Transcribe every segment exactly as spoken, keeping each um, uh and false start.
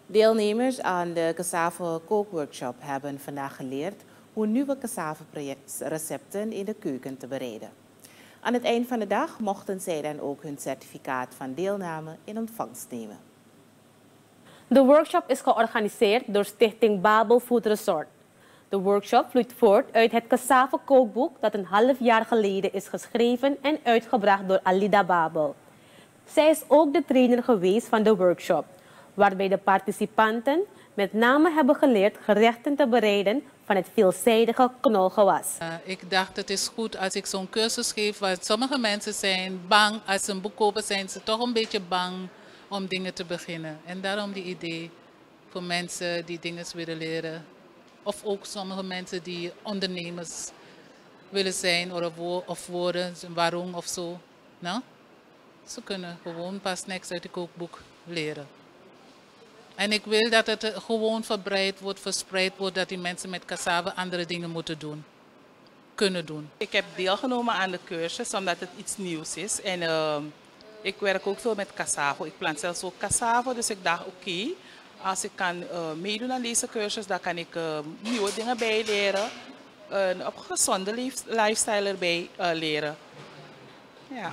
Deelnemers aan de cassave kookworkshop hebben vandaag geleerd hoe nieuwe cassave-recepten in de keuken te bereiden. Aan het eind van de dag mochten zij dan ook hun certificaat van deelname in ontvangst nemen. De workshop is georganiseerd door Stichting Babel Food Resort. De workshop vloeit voort uit het cassave kookboek dat een half jaar geleden is geschreven en uitgebracht door Alida Babel. Zij is ook de trainer geweest van de workshop, waarbij de participanten met name hebben geleerd gerechten te bereiden van het veelzijdige knolgewas. Uh, ik dacht het is goed als ik zo'n cursus geef, want sommige mensen zijn bang, als ze een boek kopen zijn ze toch een beetje bang om dingen te beginnen. En daarom die idee voor mensen die dingen willen leren. Of ook sommige mensen die ondernemers willen zijn of worden, waarom of zo. Nou, ze kunnen gewoon pas niks uit het kookboek leren. En ik wil dat het gewoon verbreid wordt, verspreid wordt, dat die mensen met cassave andere dingen moeten doen, kunnen doen. Ik heb deelgenomen aan de cursus omdat het iets nieuws is. En uh, ik werk ook veel met cassave. Ik plant zelfs ook cassave, dus ik dacht oké, okay, als ik kan uh, meedoen aan deze cursus, dan kan ik uh, nieuwe dingen bijleren. Een op gezonde lifestyle erbij uh, leren. Ja.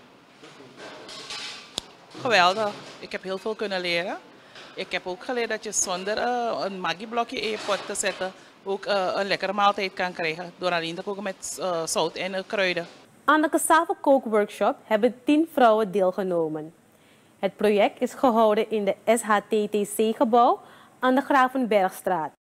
Geweldig. Ik heb heel veel kunnen leren. Ik heb ook geleerd dat je zonder uh, een Maggi-blokje in je pot te zetten ook uh, een lekkere maaltijd kan krijgen. Door alleen te koken met uh, zout en uh, kruiden. Aan de cassave kookworkshop hebben tien vrouwen deelgenomen. Het project is gehouden in de S H T T C-gebouw aan de Gravenbergstraat.